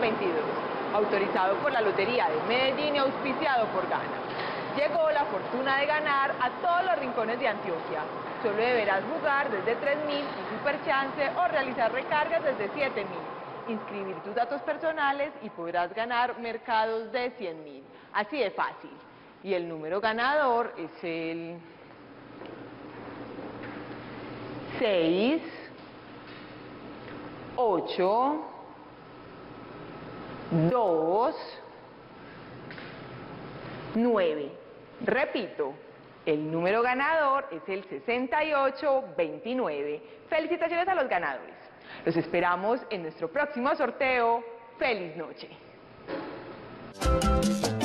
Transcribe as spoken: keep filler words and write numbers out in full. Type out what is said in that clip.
veintidós, autorizado por la Lotería de Medellín y auspiciado por Gana. Llegó la fortuna de ganar a todos los rincones de Antioquia. Solo deberás jugar desde tres mil, un super chance o realizar recargas desde siete mil. Inscribir tus datos personales y podrás ganar mercados de cien mil. Así de fácil. Y el número ganador es el seis, ocho, dos, nueve. Repito, el número ganador es el sesenta y ocho veintinueve. Felicitaciones a los ganadores. Los esperamos en nuestro próximo sorteo. ¡Feliz noche!